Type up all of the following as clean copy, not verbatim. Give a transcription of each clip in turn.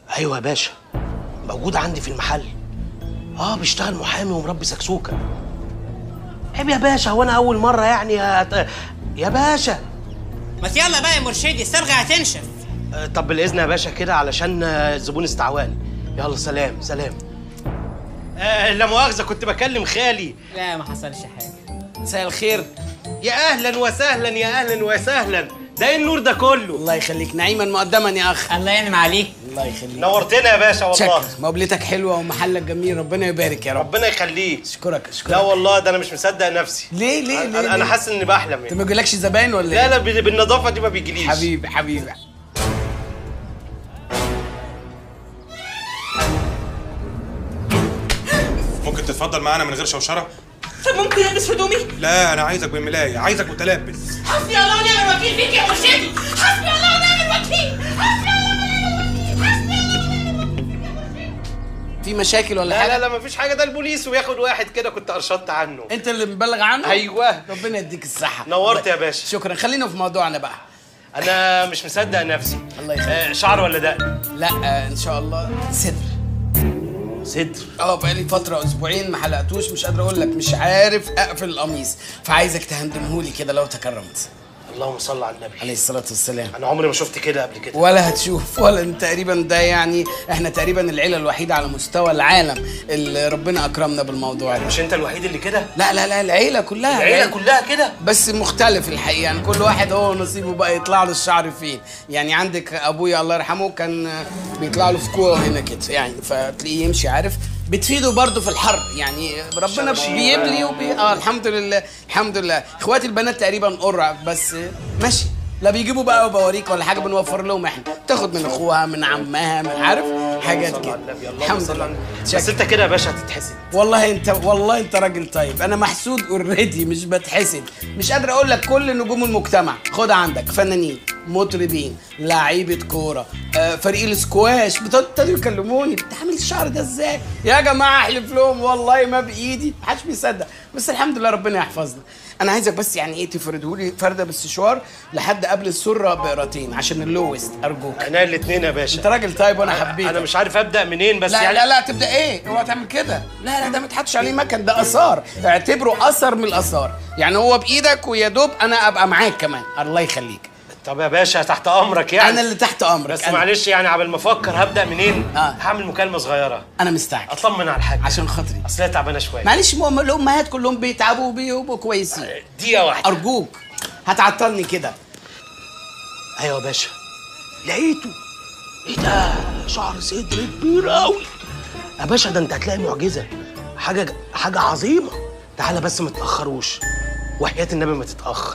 ايوه يا باشا، موجود عندي في المحل. بيشتغل محامي ومربي سكسوكه. عيب يا باشا، هو انا اول مره يعني يا باشا. ما يلا بقى يا مرشدي، الصرغه هتنشف. طب بالاذن يا باشا كده علشان الزبون استعواني. يلا سلام سلام. لا مؤاخذه، كنت بكلم خالي. لا ما حصلش حاجه. مساء الخير. يا اهلا وسهلا يا اهلا وسهلا. ده ايه النور ده كله؟ الله يخليك، نعيما مقدما يا اخ. الله ينعم عليك. الله يخليك، نورتنا يا باشا والله. شكرا، مقابلتك حلوه ومحلك جميل، ربنا يبارك يا رب. ربنا يخليك. اشكرك اشكرك. لا والله ده انا مش مصدق نفسي. ليه انا حاسس اني بحلم انت يعني. ما بيجيلكش زباين ولا لا ايه؟ لا بالنظافه دي ما بيجيليش. حبيبي حبيبي. ممكن تتفضل معانا من غير شوشره؟ طب ممكن البس هدومي؟ لا انا عايزك بالملايه، عايزك متلبس. حسبي الله ونعم الوكيل فيك يا مرشدي. حسبي الله ونعم الوكيل. حسبي الله ونعم الوكيل. حسبي الله ونعم الوكيل. في مشاكل ولا لا حاجه؟ لا لا مفيش حاجه، ده البوليس وياخد واحد كده كنت ارشدت عنه. انت اللي مبلغ عنه؟ ايوه. ربنا يديك الصحه. نورت يا باشا. شكرا، خلينا في موضوعنا بقى. انا مش مصدق نفسي. الله يخليك. شعر ولا دقن؟ لا ان شاء الله صدر. صدر. بقالي فتره اسبوعين ما حلقتوش، مش قادر اقول لك، مش عارف اقفل القميص، فعايزك تهندمهولي كده لو تكرمت. اللهم صل على النبي عليه الصلاه والسلام. انا عمري ما شفت كده قبل كده. ولا هتشوف ولا تقريبا. ده يعني احنا تقريبا العيله الوحيده على مستوى العالم اللي ربنا اكرمنا بالموضوع ده. مش انت الوحيد اللي كده؟ لا لا لا، العيله كلها. العيله كلها كده؟ بس مختلف الحقيقه، يعني كل واحد هو نصيبه بقى يطلع له الشعر فين. يعني عندك ابويا الله يرحمه كان بيطلع له في كوع هنا كده، يعني فتلاقيه يمشي عارف. بتفيده برضه في الحر، يعني ربنا بيبلي الحمد لله الحمد لله. اخواتي البنات تقريبا قرع بس ماشي، لا بيجيبوا بقى وبوريك ولا حاجه، بنوفر لهم احنا، تاخد من اخوها من عمها من عارف حاجات كده. الحمد لله. بس انت كده يا باشا هتتحسد. والله انت راجل طيب. انا محسود اوريدي مش بتحسد. مش قادر اقول لك كل نجوم المجتمع. خد عندك فنانين، مطربين، لعيبه كوره، فريق السكواش ابتدوا يكلموني بتعمل الشعر ده ازاي يا جماعه. احلف لهم والله ما بايدي، محدش بيصدق، بس الحمد لله ربنا يحفظنا. انا عايزك بس يعني ايه تفردهولي فرده بالسشوار لحد قبل السره بقرتين عشان اللوست ارجوك. انا الاثنين يا باشا. انت راجل طيب وانا حبيتك. انا مش عارف ابدا منين بس لا يعني. لا تبدا ايه؟ اوعى تعمل كده. لا ده ما تحطش عليه مكن، ده اثار، اعتبره اثر من الاثار. يعني هو بايدك ويا دوب انا ابقى معاك كمان. الله يخليك. طب يا باشا تحت امرك يعني. انا اللي تحت امرك. بس معلش يعني قبل ما افكر هبدا منين. هعمل مكالمه صغيره. انا مستعجل اطمن على الحاجه عشان خاطري، اصل هي تعبانه شويه. معلش الامهات كلهم بيتعبوا وبيبقوا كويسين. دقيقه واحده ارجوك، هتعطلني كده. ايوه يا باشا لقيته. ايه ده؟ شعر صدر كبير قوي يا باشا، ده انت هتلاقي معجزه، حاجه عظيمه. تعالى بس ما تتاخروش، وحياه النبي ما تتاخر.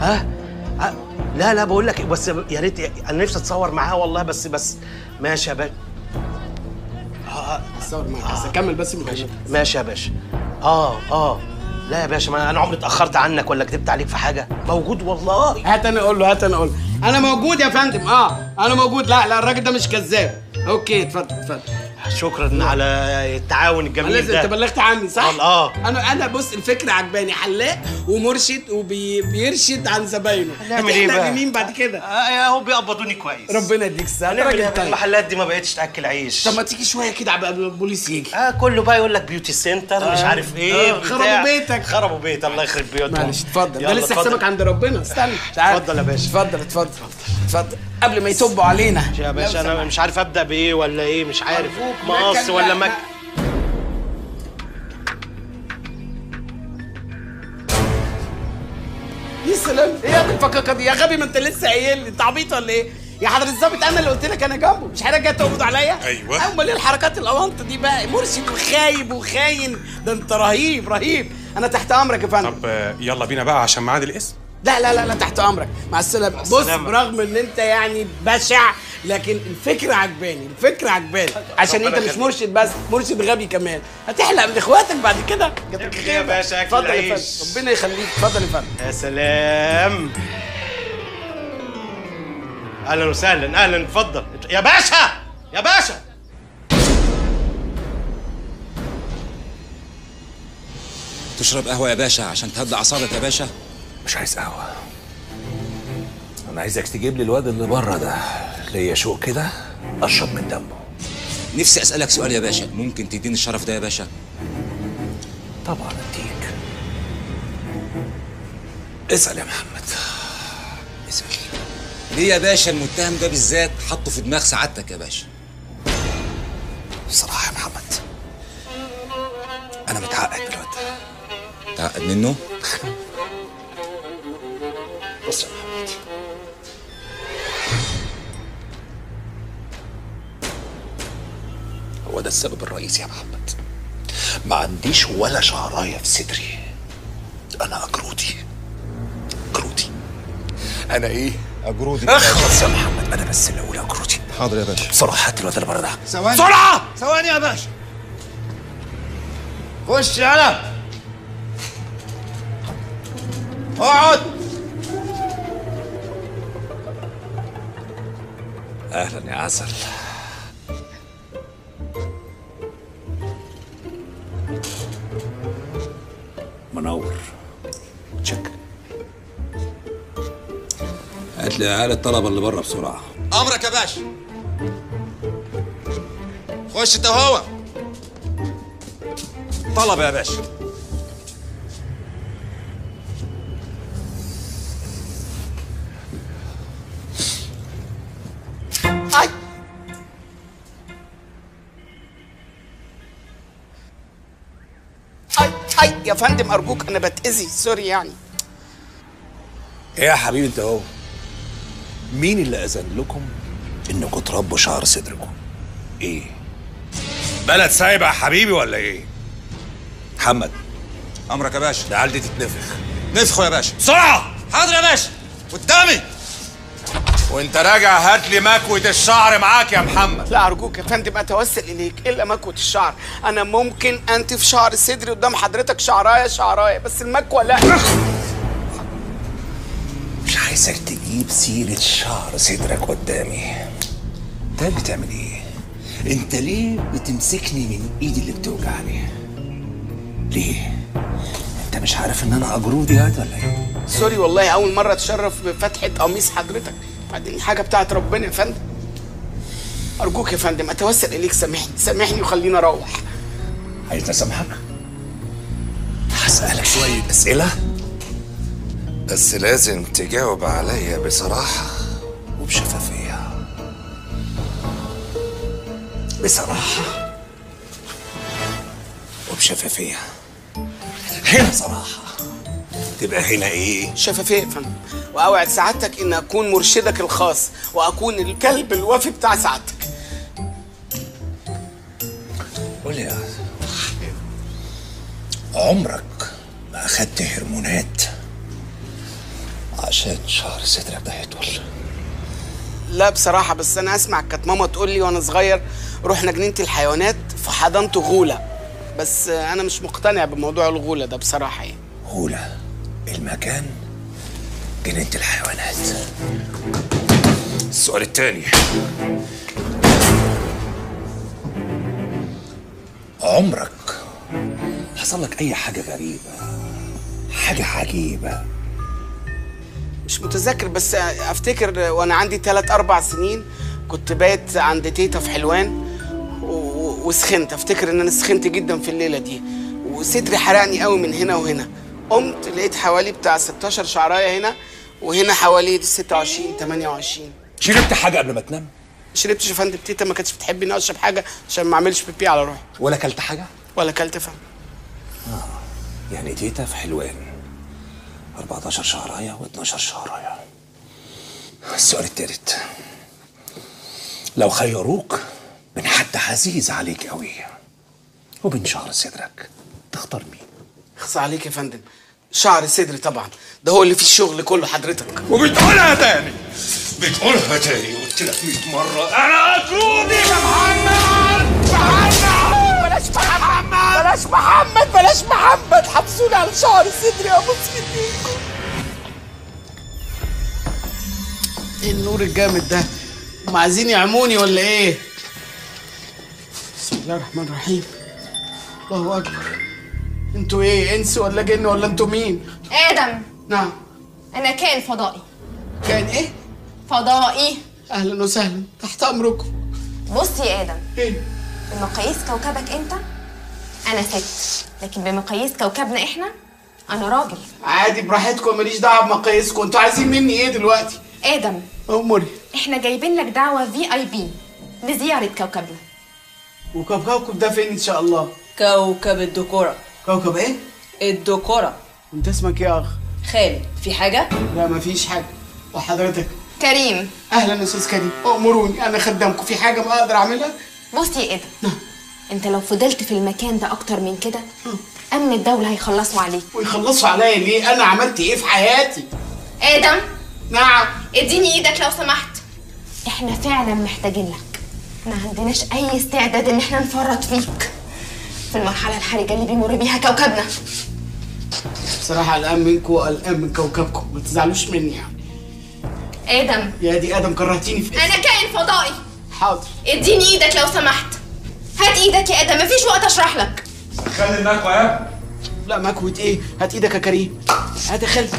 لا بقول لك بس يا ريت، انا نفسي اتصور معاه والله. بس ماشي يا باشا. اتصور معاك بس اكمل بس المكالمه. ماشي يا باشا. لا يا باشا، ما انا عمري اتاخرت عنك ولا كدبت عليك في حاجه. موجود والله. هات انا اقول له انا موجود يا فندم. انا موجود. لا الراجل ده مش كذاب. اوكي اتفضل. شكرا على التعاون الجميل ده. انت بلغت عني صح؟ انا بص الفكره عجباني، حلاق ومرشد وبيرشد عن زباينه. هنعمل ايه بقى؟ مين بعد كده؟ اهو بيقبضوني كويس. ربنا يديك الصحه. المحلات دي ما بقتش تاكل عيش. طب ما تيجي شويه كده قبل البوليس يجي. كله بقى يقول لك بيوتي سنتر مش عارف ايه. خربوا بيت الله يخرب بيوتهم. معلش اتفضل، ده لسه حسابك عند ربنا. استنى تعال. اتفضل يا باشا. اتفضل قبل ما يطبوا علينا. يا باشا انا مش عارف ابدا بايه ولا ايه، مش عارف مقص ولا مك. يا سلام، ايه يا الفكاكه دي يا غبي؟ ما انت لسه قايل لي. انت عبيط ولا ايه يا حضرة الظابط؟ انا اللي قلت لك انا جنبه، مش حضرتك جاي تقبض عليا؟ ايوه. امال ايه الحركات الاونطه دي بقى؟ مرشد وخايب وخاين، ده انت رهيب. انا تحت امرك يا فندم. طب يلا بينا بقى عشان ميعاد الاسم. لا تحت امرك. مع السلامه. بص برغم ان انت يعني بشع، لكن الفكره عجباني عشان انت مش مرشد بس، مرشد غبي كمان. هتحلق من اخواتك بعد كده. يا باشا اكل العيش. ربنا يخليك. اتفضل يا فندم. يا سلام. اهلا وسهلا. اتفضل يا باشا. تشرب قهوة يا باشا عشان تهدى أعصابك يا باشا؟ مش عايز قهوة، أنا عايزك تجيب لي الواد اللي بره ده، ليا شوق كده أشرب من دمه. نفسي اسالك سؤال يا باشا، ممكن تديني الشرف ده يا باشا؟ طبعا اديك. اسال يا محمد، اسال. ليه يا باشا المتهم ده بالذات حطه في دماغ سعادتك يا باشا؟ بصراحه يا محمد انا متعقد بالواد ده. تعقد منه؟ بص يا محمد، هو ده السبب الرئيسي يا محمد. ما عنديش ولا شعرايه في صدري. انا اجرودي. انا ايه؟ اجرودي. اخلص يا محمد، انا بس اللي اقول اجرودي. حاضر يا باشا. بسرعه هات الواد اللي بره ده. ثواني بسرعه. ثواني يا باشا. خش يلا. اقعد. اهلا يا عسل. منور. تشك. هات لي عيال الطلبه اللي بره بسرعه. امرك يا باشا. خش انت وهو. طلب يا باشا. هاي هاي يا فندم ارجوك، انا بتاذي، سوري يعني. ايه يا حبيبي انت اهو؟ مين اللي اذن لكم انكم تربوا شعر صدركم؟ ايه؟ بلد سايبه يا حبيبي ولا ايه؟ محمد، امرك يا باشا. العيال دي تتنفخ. نفخوا يا باشا. بسرعه. حاضر يا باشا. قدامي. وانت راجع هات لي مكوة الشعر معاك يا محمد. لا ارجوك يا فندم اتوسل اليك، الا مكوه الشعر. انا ممكن انتف شعر صدري قدام حضرتك شعرايه، بس المكوه لا. مش عايزك تجيب سيرة شعر صدرك قدامي. انت بتعمل ايه؟ انت ليه بتمسكني من ايدي اللي بتوجعني؟ ليه؟ انت مش عارف ان انا اجرودي هاد ولا ايه؟ سوري والله، اول مره اتشرف بفتحه قميص حضرتك، بعدين حاجه بتاعت ربنا يا فندم. ارجوك يا فندم اتوسل اليك، سامحني وخليني اروح. عايز اسامحك؟ هسألك شوية اسئلة بس لازم تجاوب عليا بصراحة وبشفافية. بصراحة وبشفافية. هنا صراحة تبقى هنا ايه؟ شفافيه يا فندم، واوعد سعادتك ان اكون مرشدك الخاص واكون الكلب الوفي بتاع سعادتك. قول لي يا عمرك ما اخدت هرمونات عشان شعر صدرك ده يطول؟ لا بصراحه، بس انا اسمع كانت ماما تقول لي وانا صغير رحنا جنينه الحيوانات فحضنت غوله، بس انا مش مقتنع بموضوع الغوله ده بصراحه يعني. غولة المكان جنينة الحيوانات. السؤال التاني، عمرك حصل لك اي حاجة غريبة، حاجة عجيبة؟ مش متذكر، بس افتكر وانا عندي 3-4 سنين كنت بايت عند تيتا في حلوان وسخنت. افتكر ان انا سخنت جدا في الليله دي وصدري حرقني قوي من هنا وهنا. قمت لقيت حوالي بتاع 16 شعرايه هنا، وهنا حوالي 26 28. شربت حاجة قبل ما تنام؟ شربتش يا فندم، تيتا ما كانتش بتحب اني اشرب حاجه عشان ما اعملش بيبي على روحي. ولا كلت حاجة؟ ولا اكلت يا فندم. يعني تيتا في حلوان 14 شهرايه و12 شهرايه. السؤال التالت، لو خيروك بين حد عزيز عليك قوي وبين شعر صدرك تختار مين؟ اخص عليك يا فندم، شعر صدري طبعا، ده هو اللي فيه الشغل كله حضرتك. وبتقولها تاني قلت لك 100 مرة أنا أجرودي يا محمد. بلاش محمد، حبسوني على شعر صدري يا ابو سيديكم. ايه النور الجامد ده؟ هم عايزين يعموني ولا ايه؟ بسم الله الرحمن الرحيم. الله اكبر. انتوا ايه، انس ولا جن ولا انتوا مين؟ آدم، نعم. أنا كائن فضائي. كان ايه؟ فضائي. اهلا وسهلا، تحت امركم. بص يا آدم، ايه؟ بمقاييس كوكبك انت انا ست، لكن بمقاييس كوكبنا احنا انا راجل. عادي براحتكم، ماليش دعوه بمقاييسكم. انتوا عايزين مني ايه دلوقتي؟ ادم، امري. احنا جايبين لك دعوه VIP لزياره كوكبنا. وكوكب ده فين ان شاء الله؟ كوكب الدكورة. كوكب ايه؟ الدكورة. انت اسمك ايه يا اخ؟ خالد، في حاجة؟ لا مفيش حاجه. وحضرتك؟ كريم. اهلا يا استاذ كريم، امروني انا خدامكم. في حاجه ما اقدر اعملها؟ بص يا ادم، انت لو فضلت في المكان ده اكتر من كده امن الدوله هيخلصوا عليك. ويخلصوا عليا ليه؟ انا عملت ايه في حياتي؟ ادم. نعم. اديني ايدك لو سمحت. احنا فعلا محتاجين لك، ما عندناش اي استعداد ان احنا نفرط فيك في المرحله الحرجه اللي بيمر بيها كوكبنا. بصراحه قلقان منكم وقلقان من كوكبكم، ما تزعلوش مني يعني. ادم. يا دي ادم كرهتيني في انا كائن فضائي. حاضر. اديني ايدك لو سمحت. هات ايدك يا ادم، مفيش وقت اشرح لك. خلي المكوى يا لا مكوة ايه؟ هات ايدك يا كريم. هات يا خالد.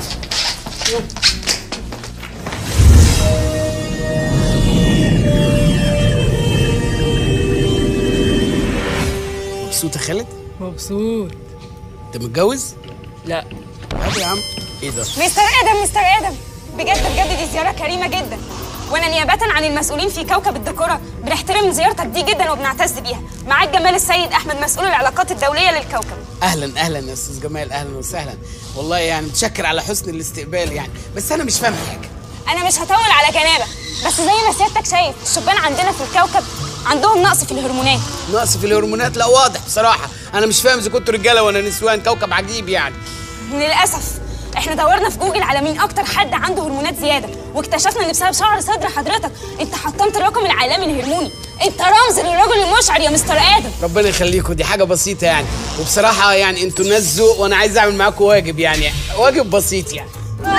مبسوط يا خالد؟ مبسوط. انت متجوز؟ لا. هات يا عم. ايه ده؟ مستر ادم بجد دي زياره كريمه جدا، وانا نيابه عن المسؤولين في كوكب الدكوره بنحترم زيارتك دي جدا وبنعتز بيها. معاك جمال السيد احمد مسؤول العلاقات الدوليه للكوكب. اهلا يا استاذ جمال، اهلا وسهلا. والله يعني متشكر على حسن الاستقبال يعني، بس انا مش فاهم حاجه. انا مش هطول على جنابك، بس زي ما سيادتك شايف الشبان عندنا في الكوكب عندهم نقص في الهرمونات. نقص في الهرمونات؟ لا واضح بصراحه. انا مش فاهم اذا كنتوا رجاله ولا نسوان. كوكب عجيب يعني. للاسف احنا دورنا في جوجل على مين اكتر حد عنده هرمونات زياده، واكتشفنا ان بسبب شعر صدر حضرتك انت حطمت الرقم العالمي الهرموني. انت رمز للرجل المشعر يا مستر ادم. ربنا يخليكم، دي حاجه بسيطه يعني. وبصراحه يعني انتوا ناس ذوق، وانا عايز اعمل معاكم واجب يعني، واجب بسيط يعني.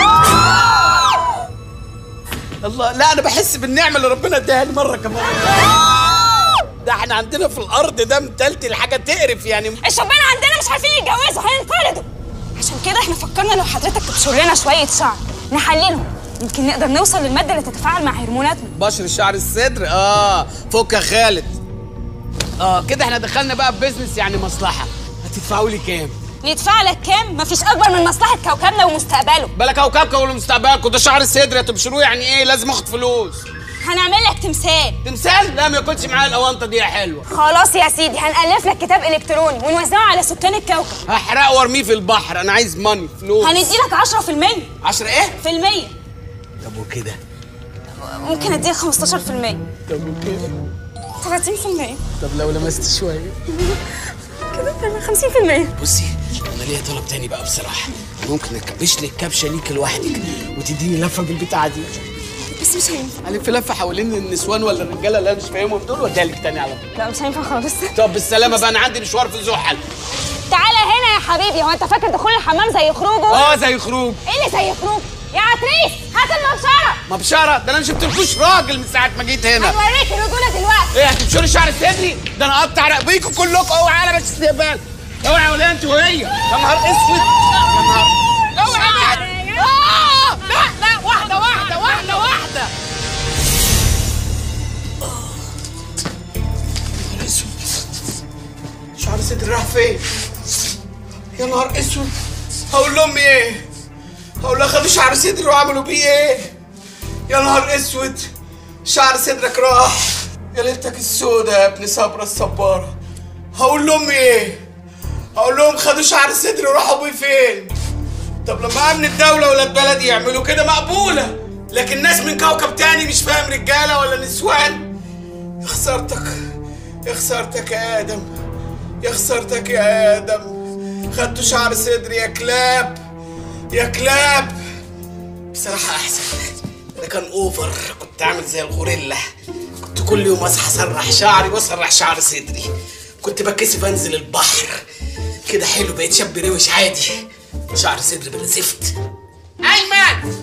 الله، لا انا بحس بالنعمه اللي ربنا اداها لي مره كمان. ده احنا عندنا في الارض ده متلتل حاجه تقرف يعني. الشبان عندنا مش عارفين يتجوزوا، هينفردوا. عشان كده احنا فكرنا لو حضرتك تبشر لنا شويه شعر نحللهم، يمكن نقدر نوصل للماده اللي تتفاعل مع هرموناتنا. بشر شعر الصدر؟ فك يا خالد. كده احنا دخلنا بقى في بيزنس يعني مصلحه. هتدفعوا لي كام؟ ندفع لك كام؟ مفيش اكبر من مصلحه كوكبنا ومستقبله. بلا كوكبكم ولا مستقبلكم، ده شعر الصدر هتبشروه يعني ايه؟ لازم اخد فلوس. هنعمل لك تمثال. تمثال؟ لا ما يكونش معايا الاونطه دي حلوه. خلاص يا سيدي، هنألف لك كتاب الكتروني ونوزعه على سكان الكوكب. هحرقه وارميه في البحر. انا عايز ماني، فلوس. هندي لك 10%. 10 ايه؟ في المية. طب وكده؟ ممكن اديك 15%. طب وكده؟ 30%. طب لو لمست شويه؟ كده 50%. بصي انا ليا طلب تاني بقى بصراحه. ممكن اكبش لك كبشه ليك لوحدك وتديني لفه بالبتاعه دي؟ بس مش هينفع. الف لفه حوالين النسوان ولا الرجاله اللي انا مش فاهمهم دول واديها لك تاني على طول. لا مش هينفع خالص. طب بالسلامه بقى، انا عندي مشوار في زحل. تعالى هنا يا حبيبي، هو انت فاكر دخول الحمام زي خروجه؟ زي خروج. ايه اللي زي خروج؟ يا عتريس هات المبشره. مبشره؟ ده انا مش شفتلكوش راجل من ساعه ما جيت هنا. هنوريك الرجوله دلوقتي. ايه هتبشري شعر صدري؟ ده انا اقطع رقبيكم كلكم. اوعى على بس استقبال. اوعى ولا انت وهي. يا نهار اسود. يا نهار. اوعى. لا واحده. شعر صدري راح فين؟ يا نهار اسود. هقول لامي ايه؟ هقول لها خدوا شعر صدري وعملوا بيه ايه؟ يا نهار اسود. شعر صدرك راح. يا ليلتك السودة يا ابن صبرة الصبارة. هقول لامي ايه؟ هقول لهم خدوا شعر صدري وراحوا بيه فين؟ طب لما امن الدولة ولاد بلدي يعملوا كده مقبولة، لكن ناس من كوكب تاني مش فاهم رجالة ولا نسوان. يا خسارتك يا ادم. يا خسارتك يا ادم. خدتوا شعر صدري يا كلاب. بصراحة احسن. ده كان اوفر. كنت عامل زي الغوريلا. كنت كل يوم اصحى اسرح شعري واسرح شعر صدري. كنت بتكسف انزل البحر. كده حلو، بقيت شاب روش عادي. شعر صدري بلا زفت. ايمن